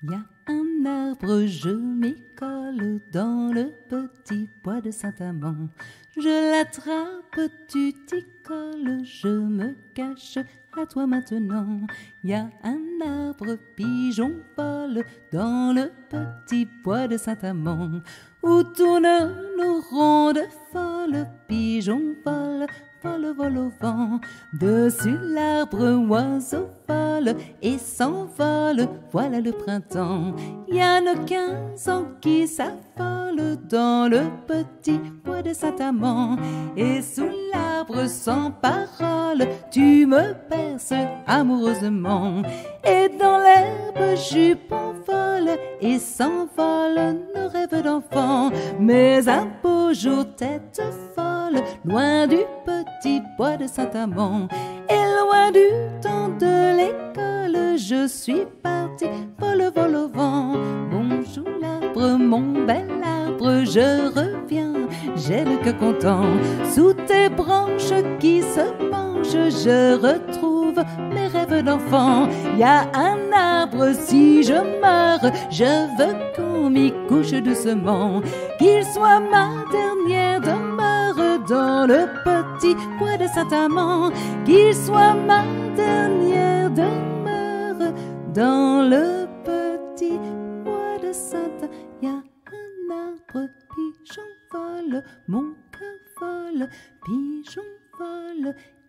Y a un arbre, je m'y colle dans le petit bois de Saint-Amand. Je l'attrape, tu t'y colles, je me cache à toi maintenant. Y a un arbre, pigeon vole dans le petit bois de Saint-Amand. Où tournent nos rondes folles, pigeon vole, vole, vole au vent. Dessus l'arbre, oiseau vole et s'envole, voilà le printemps. Y a nos 15 ans qui s'affolent dans le petit bois de Saint-Amand. Et sous l'arbre sans parole, tu me berces amoureusement. Et dans l'herbe, jupon vole et s'envole nos rêves d'enfant. Mais un beau jour, tête folle, loin du petit bois de Saint-Amand. Et loin du temps de l'école, je suis partie, vole, vole au vent. Bonjour l'arbre, mon bel arbre, je reviens, j'ai le cœur content. Sous tes branches qui se penchent, je retrouve mes rêves d'enfant. Y a un arbre, si je meurs, je veux qu'on m'y couche doucement. Qu'il soit ma dernière demeure dans le petit bois de Saint-Amand. Qu'il soit ma dernière demeure dans le petit bois de Saint-Amand. Y a un arbre, pigeon vole, mon cœur vole, pigeon vole et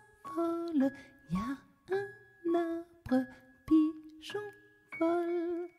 s'envole. Y a un arbre, pigeon vole.